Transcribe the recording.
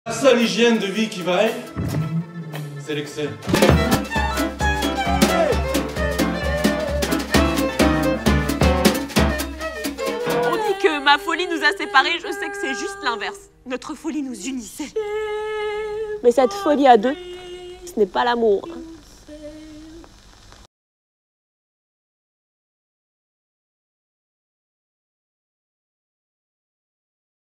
La seule hygiène de vie qui vaille, c'est l'excès. On dit que ma folie nous a séparés, je sais que c'est juste l'inverse. Notre folie nous unissait. Mais cette folie à deux, ce n'est pas l'amour.